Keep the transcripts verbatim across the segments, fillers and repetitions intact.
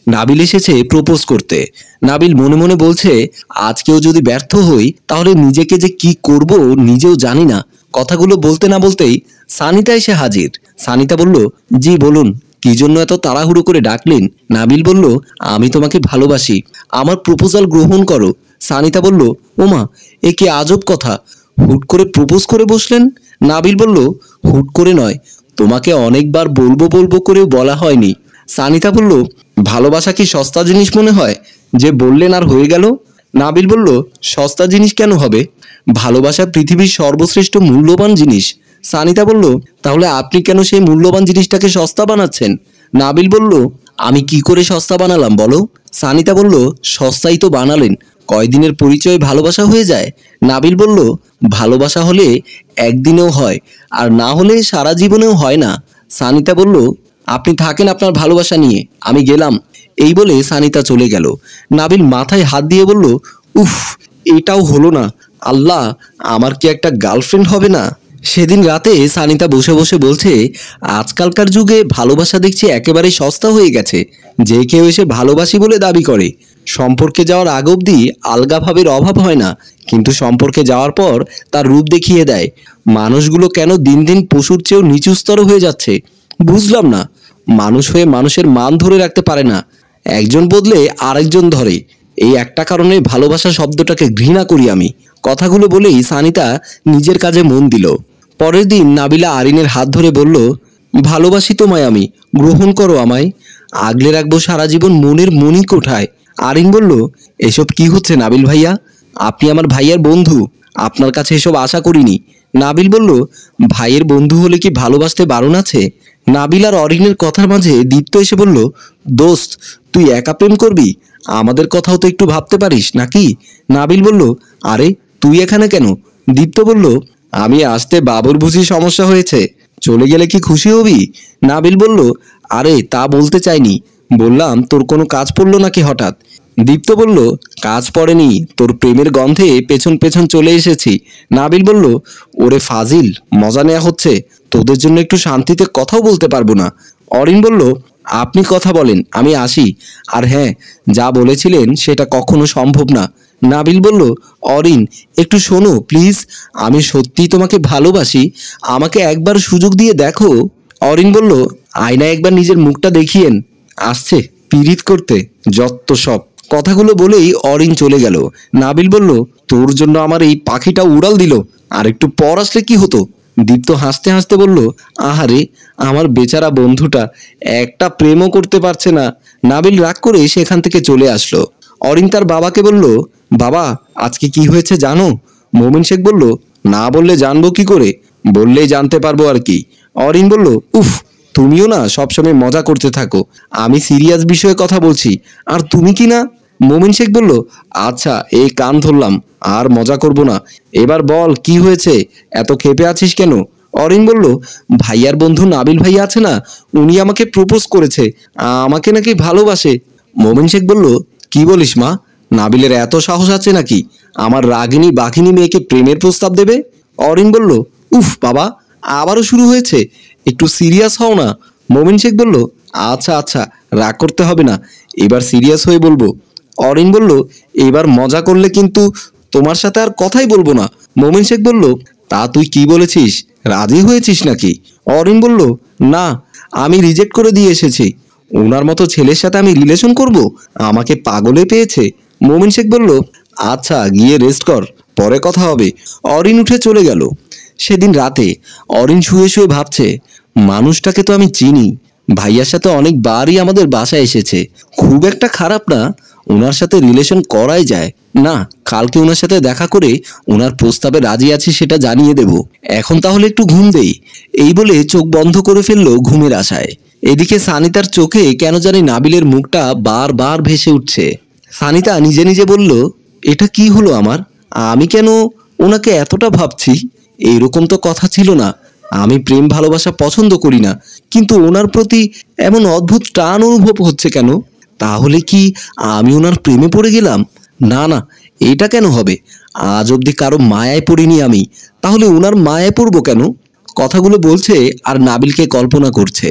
নাবিল এসেছে প্রপোজ করতে। নাবিল মনে মনে বলছে, আজকেও যদি ব্যর্থ হই তাহলে নিজেকে যে কি করব নিজেও জানি না। কথাগুলো বলতে না বলতেই সানিতা এসে হাজির। সানিতা বলল, জি বলুন, কি জন্য এত তাড়াহুড়ো করে ডাকলেন? নাবিল বলল, আমি তোমাকে ভালোবাসি, আমার প্রপোজাল গ্রহণ করো। সানিতা বলল, ওমা, এ কি আজব কথা, হুট করে প্রপোজ করে বসলেন? নাবিল বলল, হুট করে নয়, তোমাকে অনেকবার বলবো বলবো করেও বলা হয়নি। সানিতা বলল, ভালোবাসা কি সস্তা জিনিস মনে হয় যে বললেন আর হয়ে গেল? নাবিল বলল, সস্তা জিনিস কেন হবে? ভালোবাসা পৃথিবীর সর্বশ্রেষ্ঠ মূল্যবান জিনিস। সানিতা বলল, তাহলে আপনি কেন সেই মূল্যবান জিনিসটাকে সস্তা বানাচ্ছেন? নাবিল বলল, আমি কি করে সস্তা বানালাম বলো? সানিতা বলল, সস্তাই তো বানালেন, কয়দিনের পরিচয়ে ভালোবাসা হয়ে যায়। নাবিল বলল, ভালোবাসা হলে একদিনেও হয়, আর না হলে সারা জীবনেও হয় না। সানিতা বলল, আপনি থাকেন আপনার ভালোবাসা নিয়ে, আমি গেলাম। এই বলে সানিতা চলে গেল। নাবিল মাথায় হাত দিয়ে বলল, উফ, এটাও হলো না। আল্লাহ, আমার কি একটা গার্লফ্রেন্ড হবে না? সেদিন রাতে সানিতা বসে বসে বলছে, আজকালকার যুগে ভালোবাসা দেখছি একেবারে সস্তা হয়ে গেছে। যে কেউ এসে ভালোবাসি বলে দাবি করে। সম্পর্কে যাওয়ার আগ অবধি আলগা ভাবের অভাব হয় না, কিন্তু সম্পর্কে যাওয়ার পর তার রূপ দেখিয়ে দেয়। মানুষগুলো কেন দিন দিন পশুর চেয়েও নিচু স্তর হয়ে যাচ্ছে বুঝলাম না। মানুষ হয়ে মানুষের মান ধরে রাখতে পারে না, একজন বদলে আরেকজন ধরে। এই একটা কারণে ভালোবাসা শব্দটাকে ঘৃণা করি আমি। কথাগুলো বলেই সানিতা নিজের কাজে মন দিল। পরের দিন নাবিলা আরিনের হাত ধরে বলল, ভালোবাসি তোমায় আমি, গ্রহণ করো আমায়, আগলে রাখবো সারা জীবন মনের মনি কোঠায়। আরিন বলল, এসব কি হচ্ছে নাবিল ভাইয়া? আপনি আমার ভাইয়ার বন্ধু, আপনার কাছে এসব আশা করিনি। নাবিল বলল, ভাইয়ের বন্ধু হলে কি ভালোবাসতে বারণ আছে? নাবিল আর অরিনের কথার মাঝে দীপ্ত এসে বলল, দোস্ত, তুই একা প্রেম করবি? আমাদের কথাও তো একটু ভাবতে পারিস নাকি? নাবিল বলল, আরে তুই এখানে কেন? দীপ্ত বলল, আমি আসতে বাবুর বুঝি সমস্যা হয়েছে, চলে গেলে কি খুশি হবি? নাবিল বলল, আরে তা বলতে চাইনি, বললাম তোর কোনো কাজ পড়লো নাকি হঠাৎ? দীপ্ত বলল, কাজ পড়েনি, তোর প্রেমের গন্ধে পেছন পেছন চলে এসেছি। নাবিল বলল, ওরে ফাজিল, মজা নেওয়া হচ্ছে, তোদের জন্য একটু শান্তিতে কথাও বলতে পারবো না। অরিন বলল, আপনি কথা বলেন, আমি আসি। আর হ্যাঁ, যা বলেছিলেন সেটা কখনো সম্ভব না। নাবিল বলল, অরিন, একটু শোনো প্লিজ, আমি সত্যিই তোমাকে ভালোবাসি, আমাকে একবার সুযোগ দিয়ে দেখো। অরিন বলল, আয়নায় একবার নিজের মুখটা দেখিয়েন, আসছে পিরিত করতে যত সব। কথাগুলো বলেই অরিন চলে গেল। নাবিল বলল, তোর জন্য আমার এই পাখিটা উড়াল দিল, আর একটু পর আসলে কি হতো? দীপ্ত হাসতে হাসতে বলল, আহারে আমার বেচারা বন্ধুটা একটা প্রেমও করতে পারছে না। নাবিল রাগ করে সেখান থেকে চলে আসলো। অরিন তার বাবাকে বলল, বাবা, আজকে কি হয়েছে জানো? মোমিন শেখ বলল, না বললে জানবো কি করে, বললেই জানতে পারবো আর কি। অরিন বলল, উফ, তুমিও না সবসময় মজা করতে থাকো, আমি সিরিয়াস বিষয়ে কথা বলছি আর তুমি কি না? মোমিন শেখ বলল, আচ্ছা এই কান ধরলাম, আর মজা করব না, এবার বল কি হয়েছে, এত ক্ষেপে আছিস কেন? অরিন বলল, ভাইয়ার বন্ধু নাবিল ভাইয়া আছে না, উনি আমাকে প্রপোজ করেছে, আমাকে নাকি ভালোবাসে। মোমিন শেখ বলল, কি বলিস মা, নাবিলের এত সাহস আছে নাকি আমার রাগিনী বাঘিনী মেয়েকে প্রেমের প্রস্তাব দেবে? অরিন বলল, উফ বাবা, আবারও শুরু হয়েছে, একটু সিরিয়াস হও না। মোমিন শেখ বলল, আচ্ছা আচ্ছা, রাগ করতে হবে না, এবার সিরিয়াস হয়ে বলবো। অরিন বলল, এবার মজা করলে কিন্তু তোমার সাথে আর কথাই বলবো না। মোমিন শেখ বলল, তা তুই কি বলেছিস, রাজি হয়েছিস নাকি? অরিন বলল, না, আমি রিজেক্ট করে দিয়ে এসেছি, ওনার মতো ছেলের সাথে আমি রিলেশন করব? আমাকে পাগলে পেয়েছে। মোমিন শেখ বলল, আচ্ছা গিয়ে রেস্ট কর, পরে কথা হবে। অরিন উঠে চলে গেল। সেদিন রাতে অরিন শুয়ে শুয়ে ভাবছে, মানুষটাকে তো আমি চিনি, ভাইয়ার সাথে অনেকবারই আমাদের বাসায় এসেছে, খুব একটা খারাপ না, ওনার সাথে রিলেশন করাই যায়। না, কালকে ওনার সাথে দেখা করে ওনার প্রস্তাবে রাজি আছি সেটা জানিয়ে দেব। এখন তাহলে একটু ঘুম দেই। এই বলে চোখ বন্ধ করে ফেললো ঘুমের আশায়। এদিকে সানিতার চোখে কেন জানি নাবিলের মুখটা বারবার ভেসে উঠছে। সানিতা নিজে নিজে বলল, এটা কি হলো আমার, আমি কেন ওনাকে এতটা ভাবছি? এইরকম তো কথা ছিল না, আমি প্রেম ভালোবাসা পছন্দ করি না, কিন্তু ওনার প্রতি এমন অদ্ভুত টান অনুভব হচ্ছে কেন? তাহলে কি আমি ওনার প্রেমে পড়ে গেলাম? না না, এটা কেন হবে, আজ অবধি কারো মায়ায় পড়িনি আমি, তাহলে ওনার মায়ায় পড়বো কেন? কথাগুলো বলছে আর নাবিলকে কল্পনা করছে।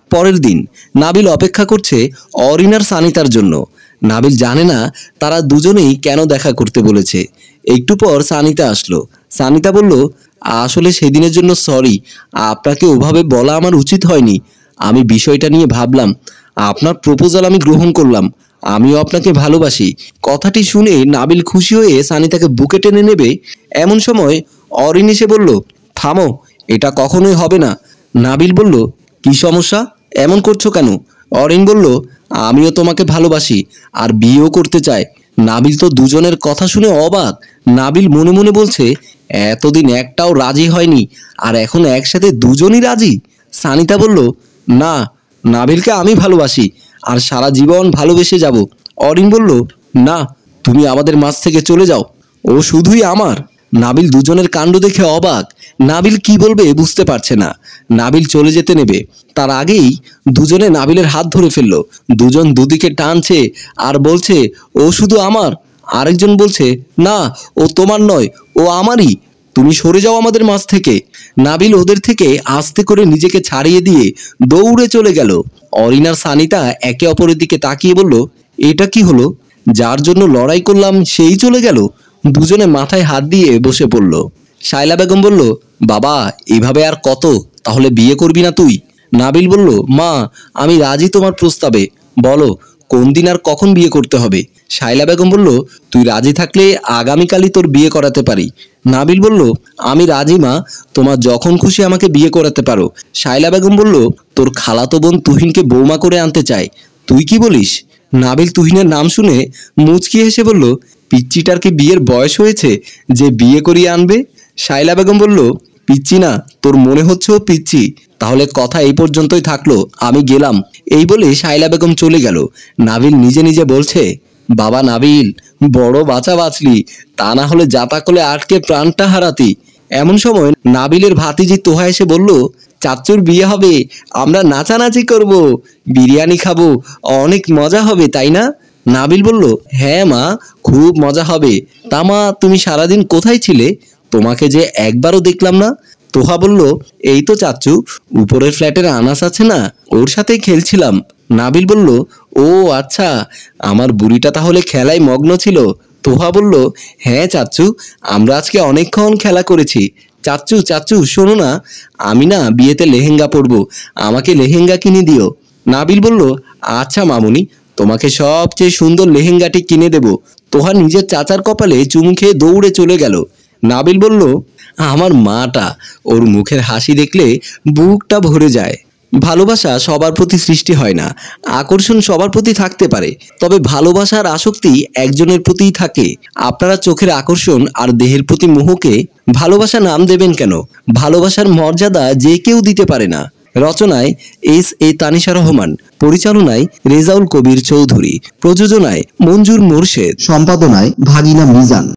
পরের দিন নাবিল অপেক্ষা করছে অরিনার সানিতার জন্য। নাবিল জানে না তারা দুজনেই কেন দেখা করতে বলেছে। একটু পর সানিতা আসলো। সানিতা বলল, আসলে সেদিনের জন্য সরি, আপনাকে ওভাবে বলা আমার উচিত হয়নি। আমি বিষয়টা নিয়ে ভাবলাম, আপনার প্রপোজাল আমি গ্রহণ করলাম, আমিও আপনাকে ভালোবাসি। কথাটি শুনে নাবিল খুশি হয়ে সানিতাকে বুকে টেনে নেবে, এমন সময় অরিন এসে বলল, থামো, এটা কখনোই হবে না। নাবিল বলল, কি সমস্যা, এমন করছো কেন? অরিন বলল, আমিও তোমাকে ভালোবাসি আর বিয়েও করতে চাই। নাবিল তো দুজনের কথা শুনে অবাক। নাবিল মনে মনে বলছে, এতদিন একটাও রাজি হয়নি আর এখন একসাথে দুজনই রাজি। সানিতা বলল, না, নাবিলকে আমি ভালোবাসি আর সারা জীবন ভালোবেসে যাব। অরিন বলল, না, তুমি আমাদের মাঝ থেকে চলে যাও, ও শুধুই আমার। নাবিল দুজনের কাণ্ড দেখে অবাক। নাবিল কি বলবে বুঝতে পারছে না। নাবিল চলে যেতে নেবে, তার আগেই দুজনে নাবিলের হাত ধরে ফেললো। দুজন দুদিকে টানছে আর বলছে, ও শুধু আমার। আরেকজন বলছে, না, ও তোমার নয়, ও আমারই, তুমি সরে যাও আমাদের মাঝ থেকে। নাবিল ওদের থেকে আস্তে করে নিজেকে ছাড়িয়ে দিয়ে দৌড়ে চলে গেল। অরিনার সানিতা একে অপরের দিকে তাকিয়ে বলল, এটা কি হলো? যার জন্য লড়াই করলাম সেই চলে গেল। দুজনে মাথায় হাত দিয়ে বসে পড়ল। শায়লা বেগম বলল, বাবা, এভাবে আর কত, তাহলে বিয়ে করবি না তুই? নাবিল বলল, মা, আমি রাজি তোমার প্রস্তাবে, বলো কোন দিন আর কখন বিয়ে করতে হবে? শায়লা বেগম বলল, তুই রাজি থাকলে আগামীকালই তোর বিয়ে করাতে পারি। নাবিল বলল, আমি রাজি মা, তোমার যখন খুশি আমাকে বিয়ে করাতে পারো। শায়লা বেগম বলল, তোর খালাতো বোন তুহিনকে বৌমা করে আনতে চায়, তুই কি বলিস? নাবিল তুহিনের নাম শুনে মুচকি হেসে বলল, পিচ্চিটার কি বিয়ের বয়স হয়েছে যে বিয়ে করিয়ে আনবে? শায়লা বেগম বলল, পিচ্চি না, তোর মনে হচ্ছে ও পিচ্চি। তাহলে কথা এই পর্যন্তই থাকলো, আমি গেলাম। এই বলে শায়লা বেগম চলে গেল। নাবিল নিজে নিজে বলছে, বাবা নাবিল, বড় বাঁচা বাঁচলি, তা না হলে জাতাকলে আটকে প্রাণটা হারাতি। এমন সময় নাবিলের ভাতিজি তোহা এসে বলল, চাচ্চুর বিয়ে হবে, আমরা নাচানাচি করব, বিরিয়ানি খাবো, অনেক মজা হবে, তাই না? নাবিল বলল, হ্যাঁ মা, খুব মজা হবে। তা মা, তুমি সারাদিন কোথায় ছিলে? তোমাকে যে একবারও দেখলাম না। তোহা বলল, এই তো চাচ্চু, উপরের ফ্ল্যাটের আনাস আছে না, ওর সাথেই খেলছিলাম। নাবিল বলল, ও আচ্ছা, আমার বুড়িটা তাহলে খেলায় মগ্ন ছিল। তোহা বলল, হ্যাঁ চাচ্চু, আমরা আজকে অনেকক্ষণ খেলা করেছি। চাচ্চু চাচ্চু শোনো না, আমি না বিয়েতে লেহেঙ্গা পরবো, আমাকে লেহেঙ্গা কিনে দিও। নাবিল বলল, আচ্ছা মামুনি, তোমাকে সবচেয়ে সুন্দর লেহেঙ্গাটি কিনে দেব। তোহা নিজের চাচার কপালে চুমু খেয়ে দৌড়ে চলে গেল। নাবিল বলল, আমার মাটা, ওর মুখের হাসি দেখলে বুকটা ভরে যায়। ভালোবাসা সবার প্রতি সৃষ্টি হয় না, আকর্ষণ সবার প্রতি থাকতে পারে, তবে ভালোবাসার আসক্তি একজনের প্রতিই থাকে। আপনারা চোখের আকর্ষণ আর দেহের প্রতি মোহকে ভালোবাসা নাম দেবেন কেন? ভালোবাসার মর্যাদা যে কেউ দিতে পারে না। রচনায় এস এ তানিশা রহমান, পরিচালনায় রেজাউল কবির চৌধুরী, প্রযোজনায় মঞ্জুর মোরশেদ, সম্পাদনায় ভাগিনা মিজান।